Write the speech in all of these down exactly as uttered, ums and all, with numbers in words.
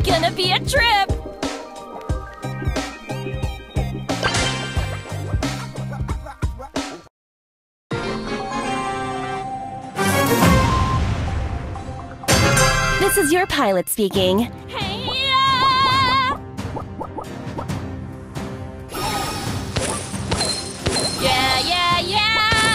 gonna be a trip! This is your pilot speaking. Hey-ya! Yeah, yeah, yeah!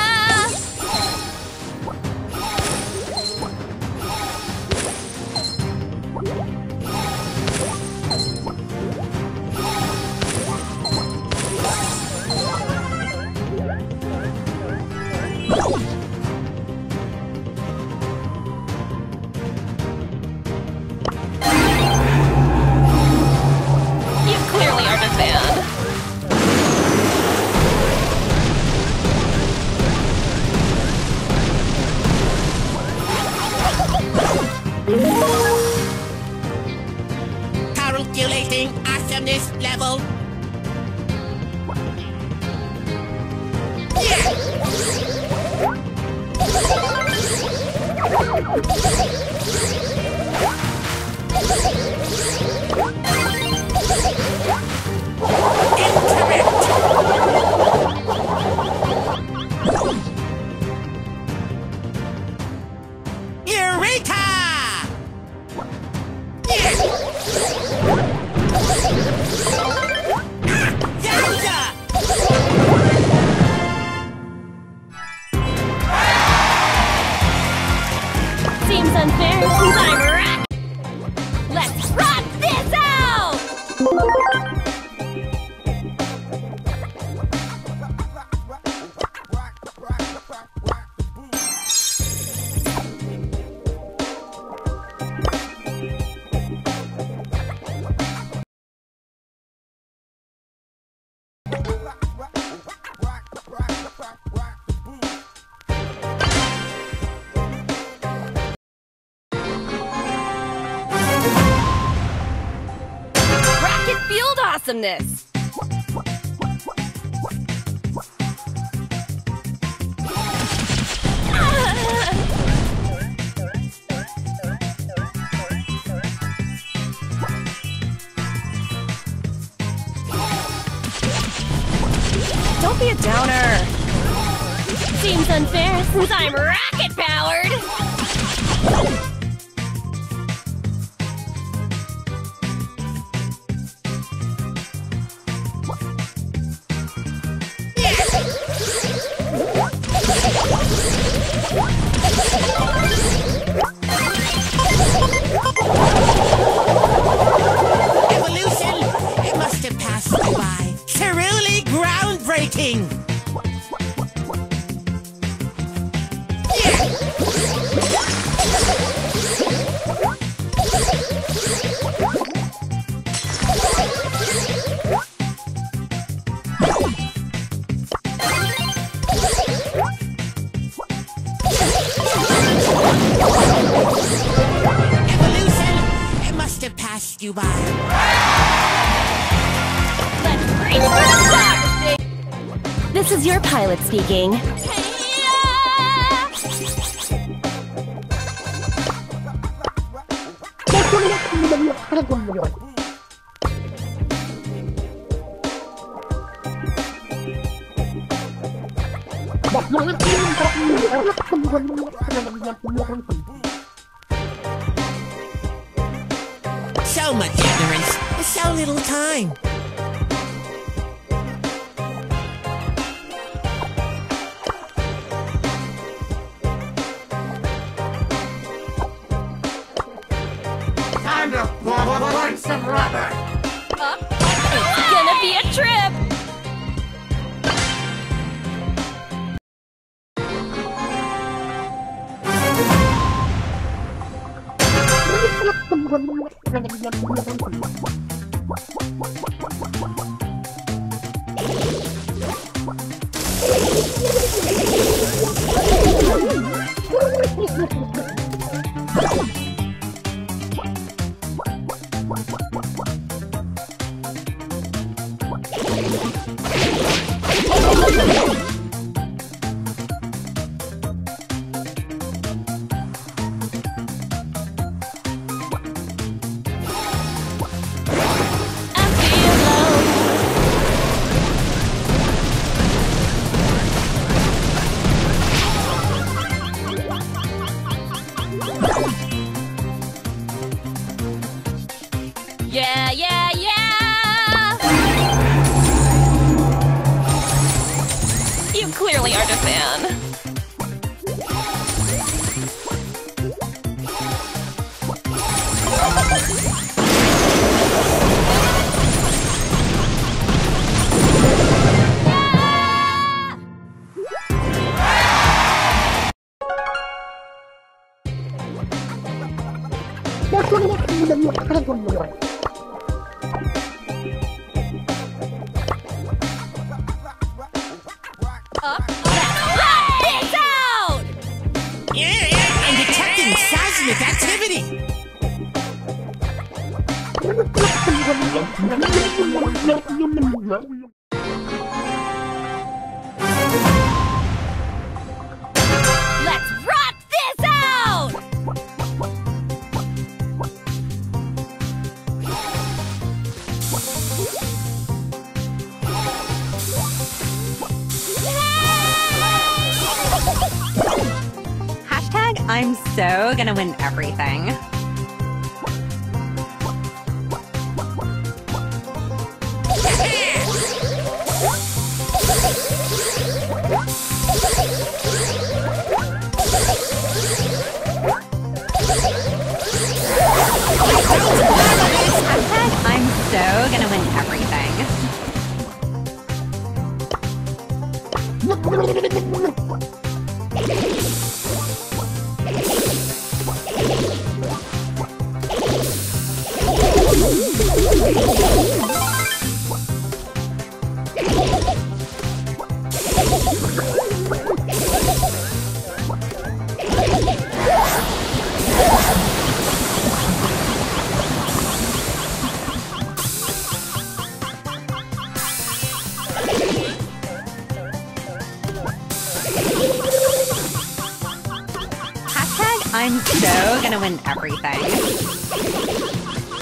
Calculating awesomeness level. Yeah! Eureka! Seems unfair since I'm wrecked! Let's rock this out! Field awesomeness! Don't be a downer! Seems unfair since I'm rocket-powered! Evolution! It must have passed you by. Truly groundbreaking! Evolution! It must have passed you by. Let's reach for the stars! This is your pilot speaking. So much ignorance, so little time. Time to burn some rubber! Uh, it's gonna be a trip! Yeah, yeah, yeah! You clearly aren't a fan. Up. Rock this out! Yeah, yeah, I'm detecting seismic activity. Let's rock this out! Hashtag I'm so gonna win everything. Hashtag I'm so gonna win everything. Hashtag I'm so gonna win everything.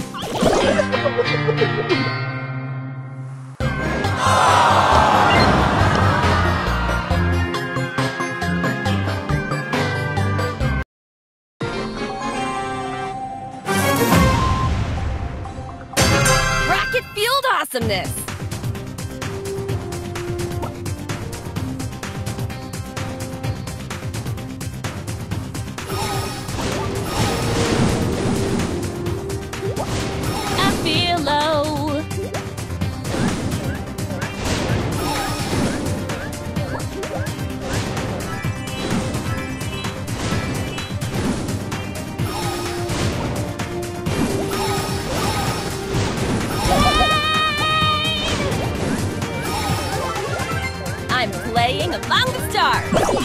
Rocket Field awesomeness! I feel low. I'm playing among the stars.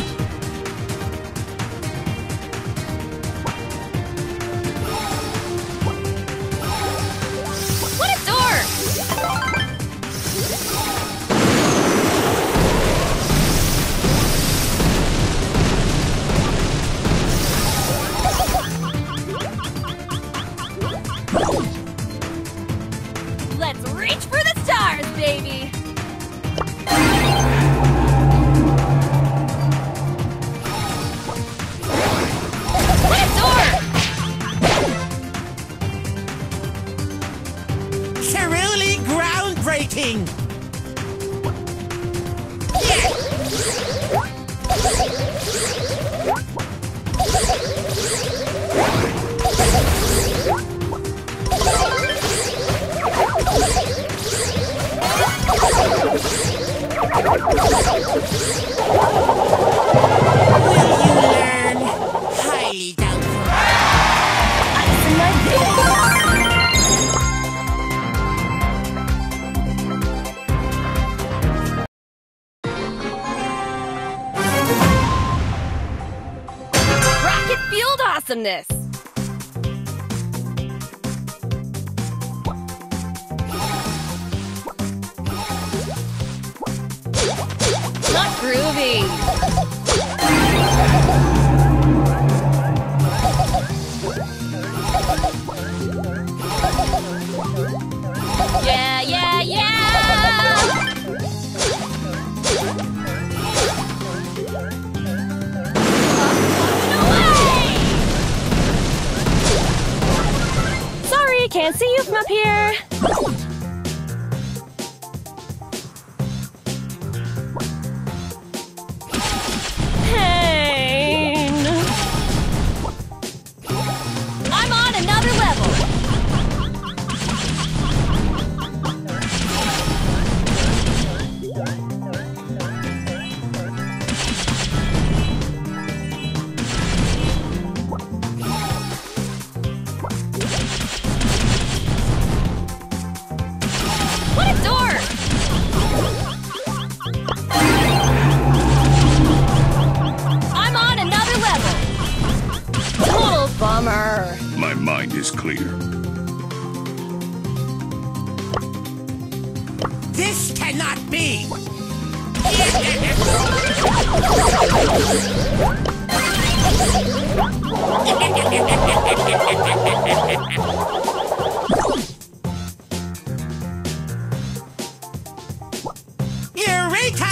What a dork! Let's reach for the stars, baby! What a dork! Truly groundbreaking. Will you learn? Highly doubtful. Ice in my veins! Rocket Field awesomeness! Not groovy! Yeah, yeah, yeah! Away! Sorry, can't see you from up here. Pain. I'm on another level. What a dork! I'm on another level. Total bummer. My mind is clear. This cannot be! Eureka!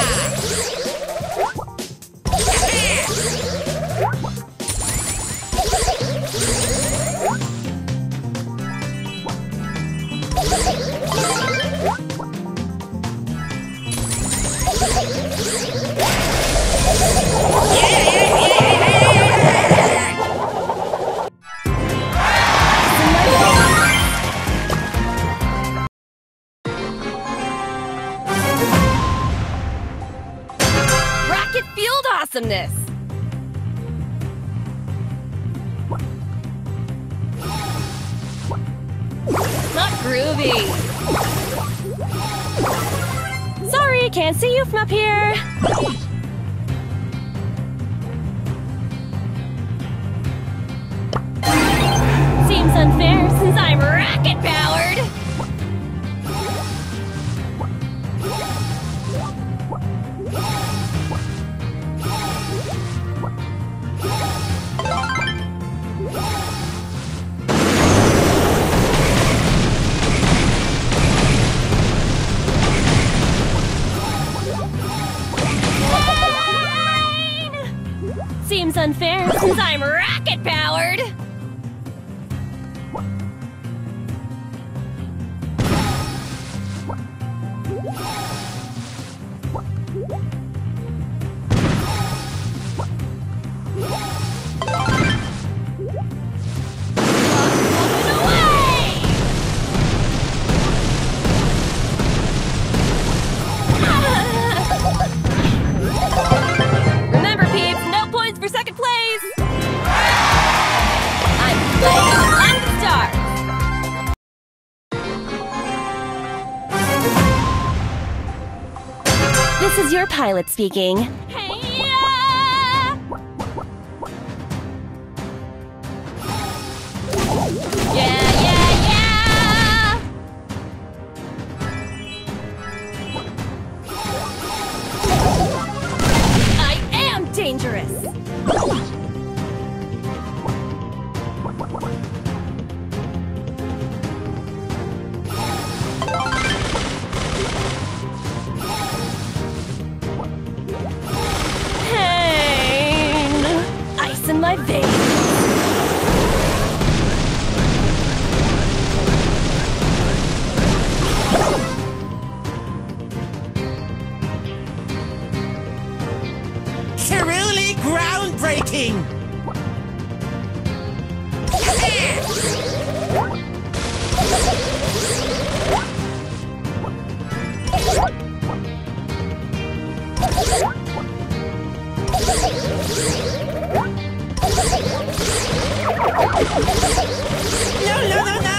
Rocket Field awesomeness! Not groovy. Sorry, can't see you from up here. Seems unfair since I'm rocket powered. Seems unfair since I'm rocket powered. Remember, peeps, no points for second place! I'm playing on the stars! This is your pilot speaking. Hey-ya! Yeah, yeah, yeah! I am dangerous! Pain! Ice in my veins! Truly groundbreaking! No, no, no, no!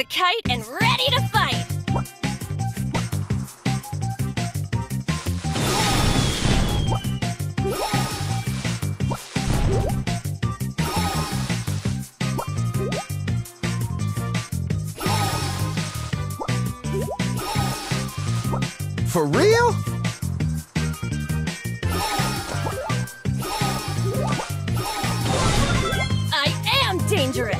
a kite and ready to fight! For real? I am dangerous!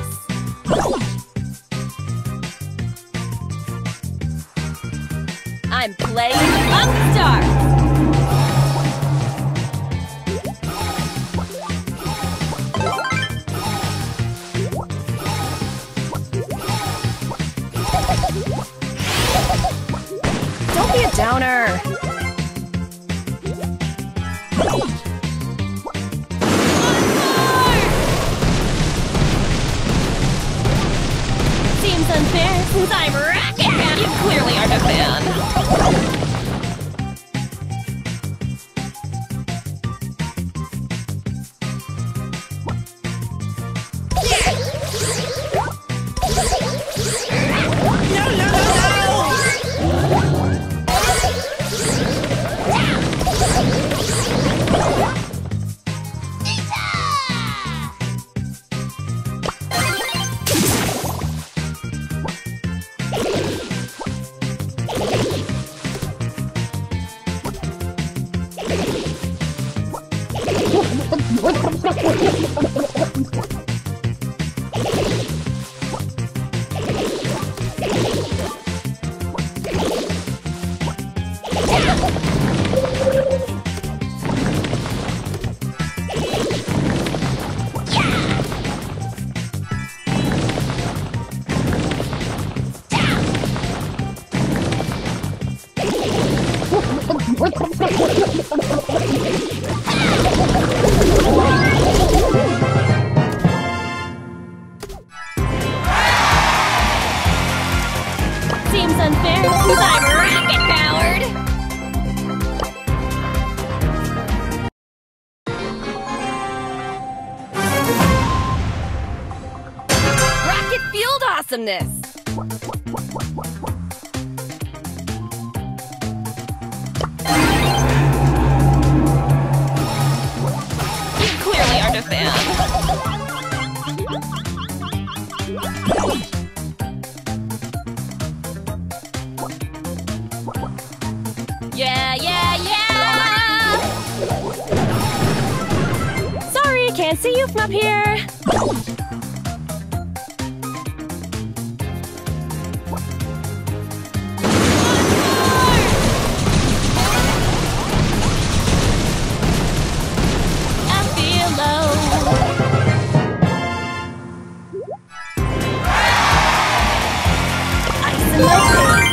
I'm playing up stars! Don't be a downer. Seems unfair since I'm Rocket Man! You clearly aren't a fan. No, no, no, no! Seems unfair since I'm rocket powered! Rocket fueled awesomeness! You clearly aren't a fan. Yeah, yeah, yeah! Sorry, can't see you from up here. I feel low. Ice in my veins.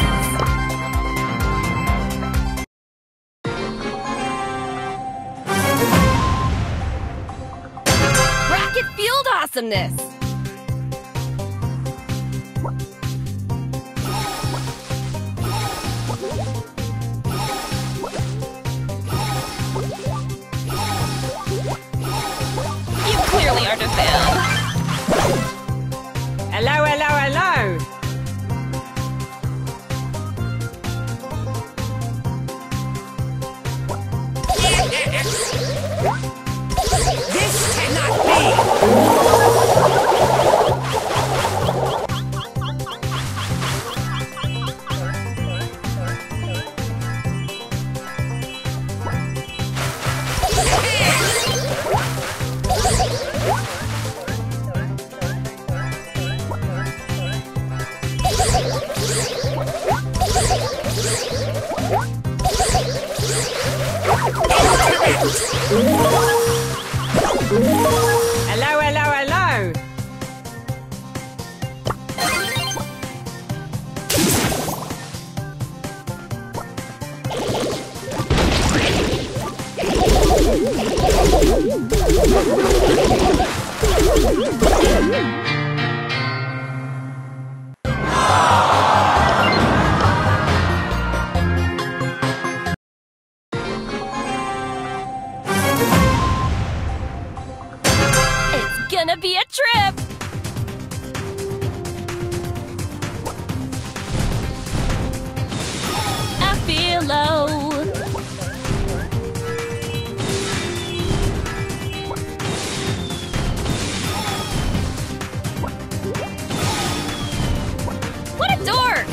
Fueled awesomeness! You clearly aren't a fan. Hello, hello, hello. This cannot be! Hello, hello, hello. It's gonna be a trip! below. What a dork!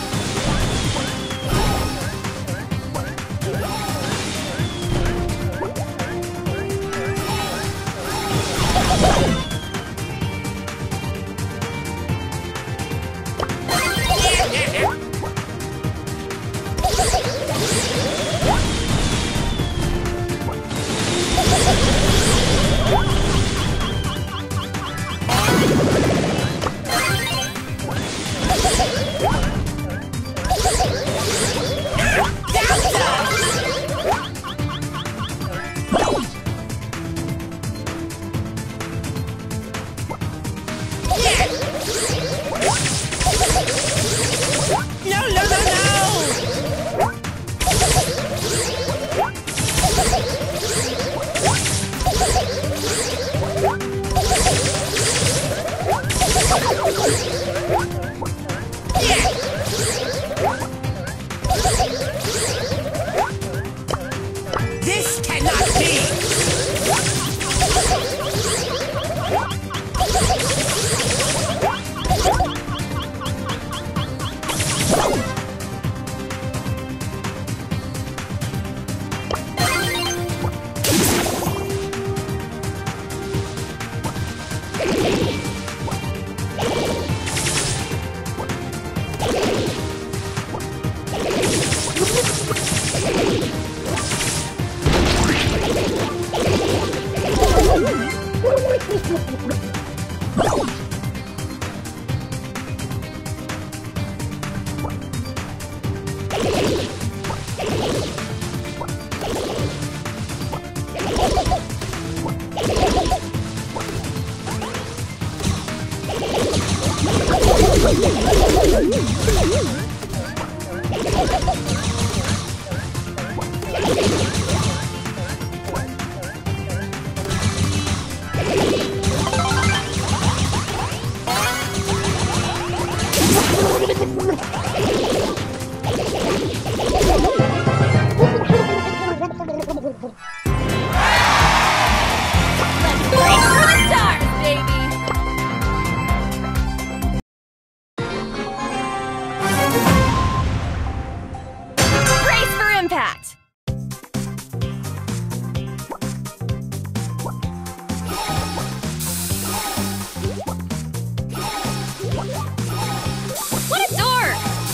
No, no, no, no! This cannot be! Impact! What a dork!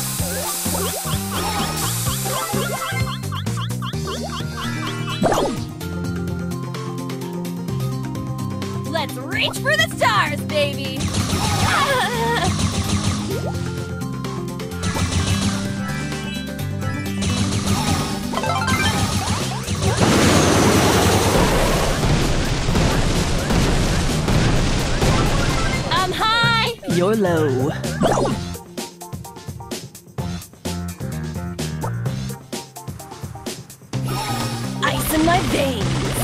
Let's reach for the stars, baby! I'm high! You're low. Ice in my veins!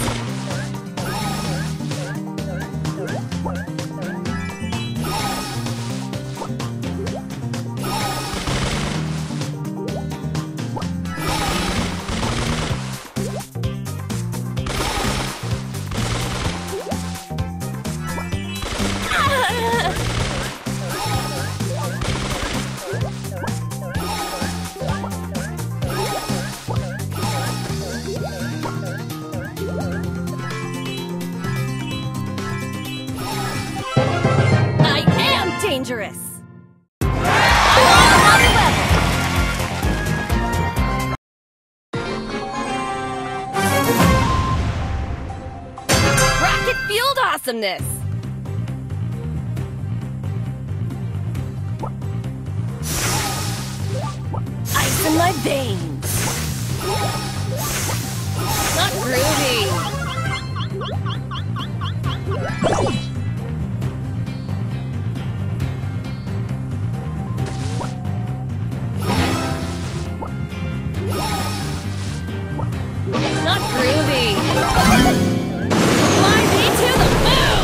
I am dangerous! I'm on another level! Rocket-fueled awesomeness! Ice in my veins! Not groovy! Not groovy! Fly me to the moon!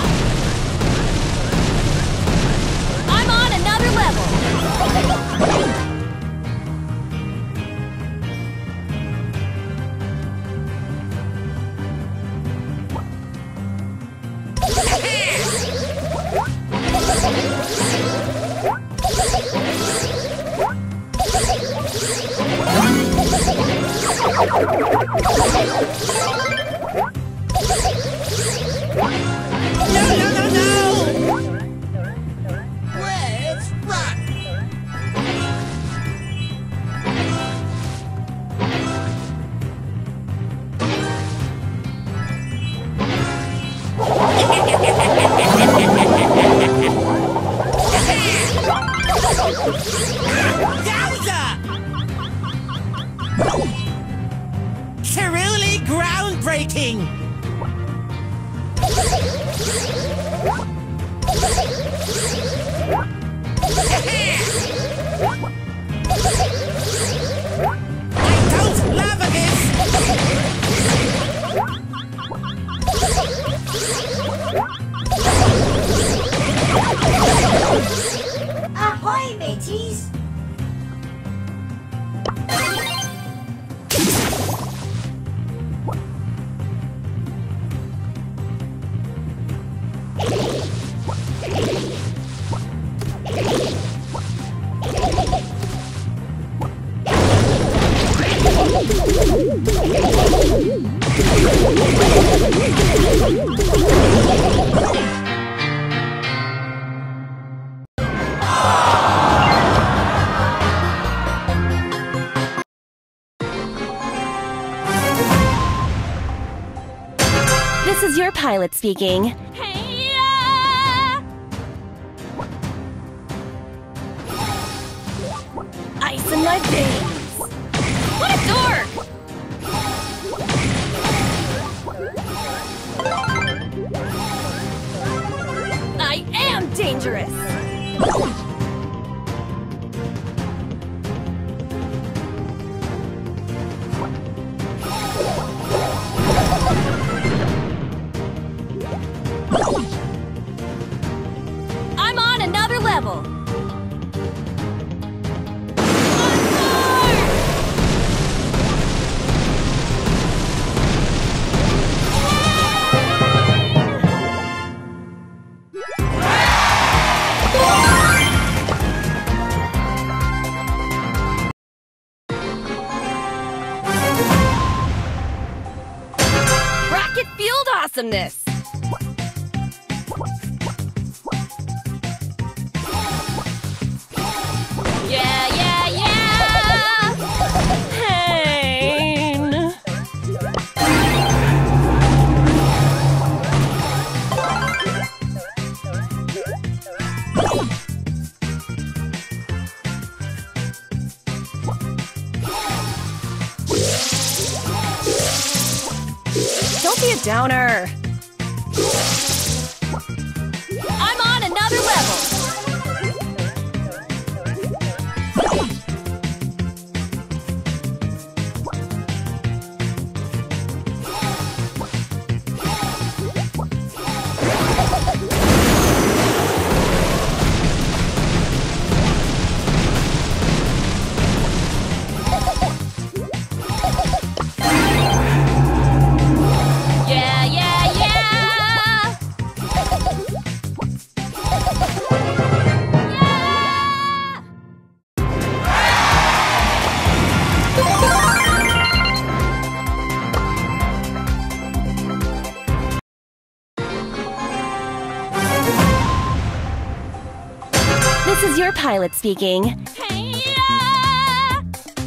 I'm on another level! No, no, no, no! Let's run! Yowza! Truly groundbreaking! I don't love this! Ahoy, mateys! This is your pilot speaking. Hey-ya! Ice in my veins. What a dork! I am dangerous. I'm on another level! Rocket field awesomeness. Yeah, yeah, yeah! Pain. Don't be a downer. I'm on another level! Yeah, yeah, yeah! Yeah! This is your pilot speaking. Hey-ya!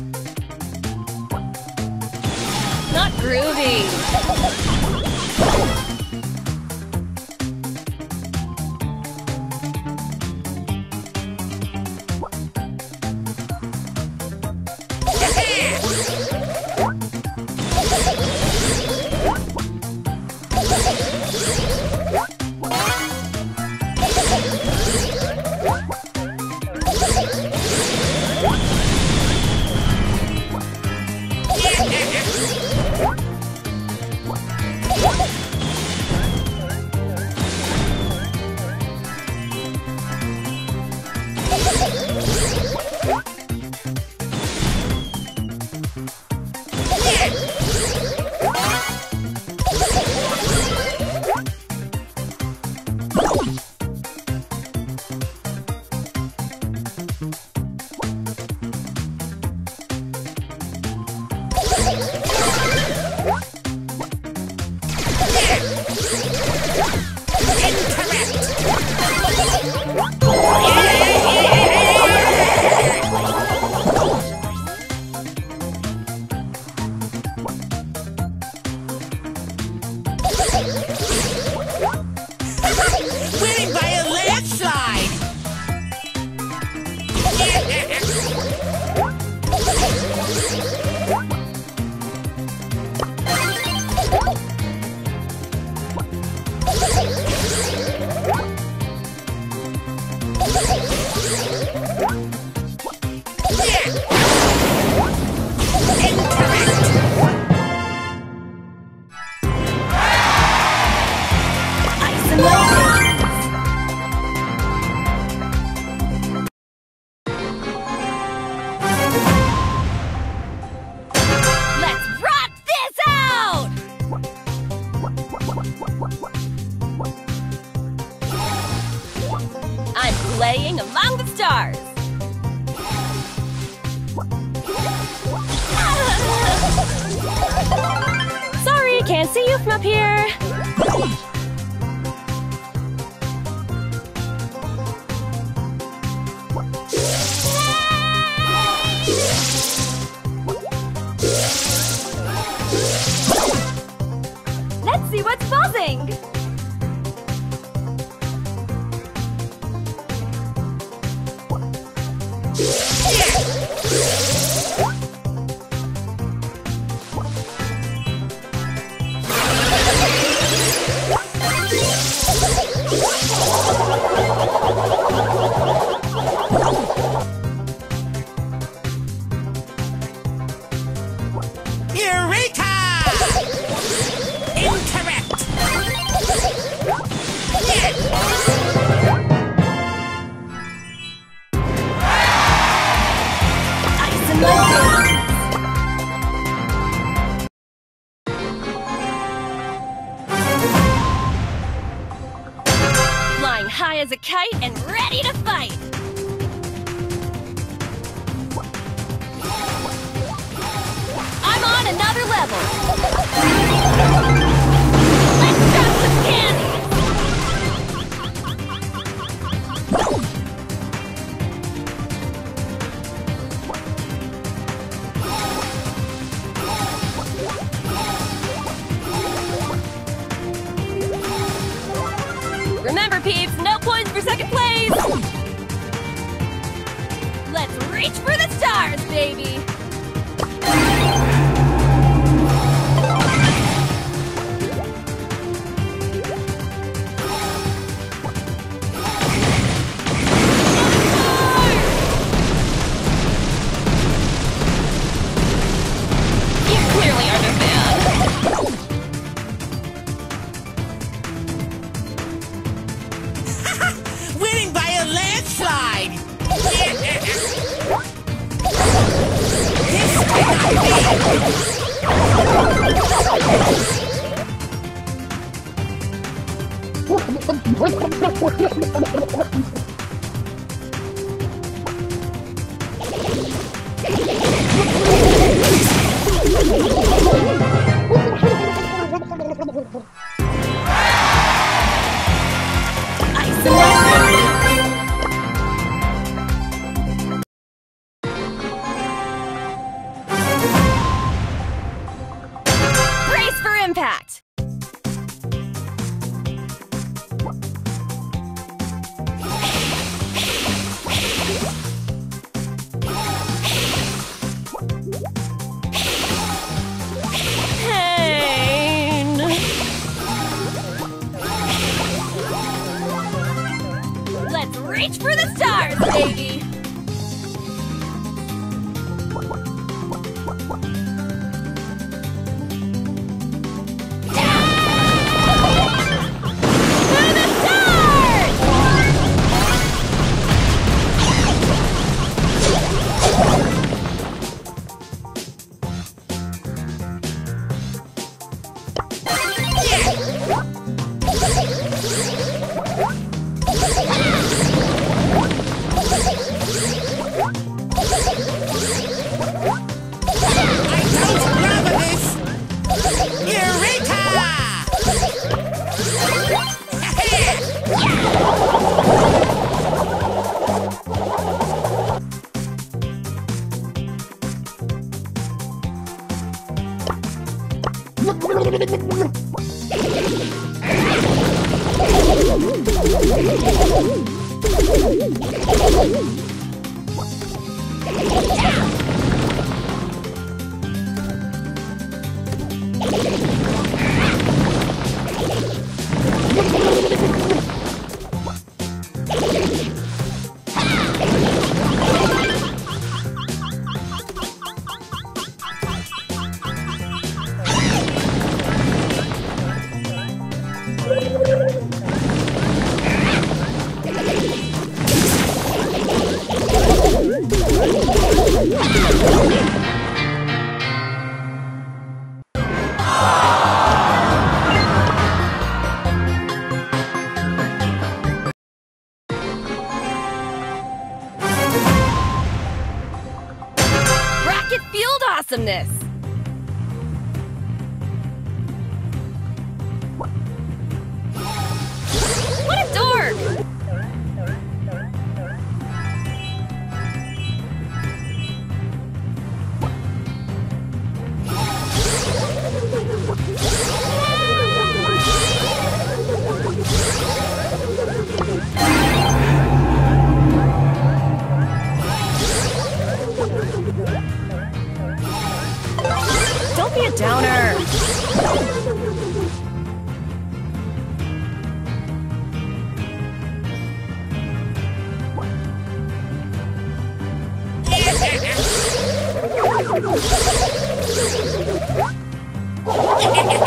Not groovy. Can't see you from up here. Let's see what's buzzing! Eureka! Incorrect! Ice in my veins. Flying high as a kite and ready to fight. I'm on another level. Let's drop some candy. Remember, peeps, no points for second place. Let's reach for the stars, baby. Winning by a landslide! This cannot be! Ice in my veins. Brace for impact. Pain. Let's reach for the stars, baby! To the stars! Yeah!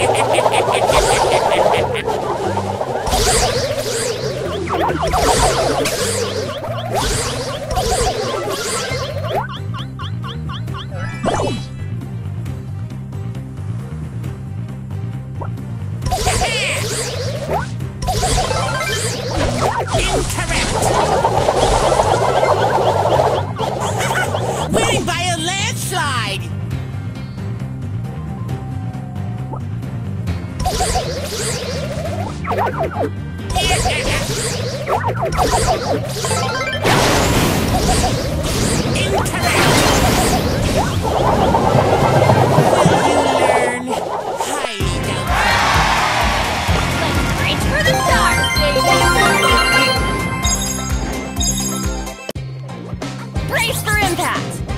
Incorrect! Winning by a landslide! Incorrect! Will you learn? Highly doubtful. Let's reach for the stars, baby! Brace for impact!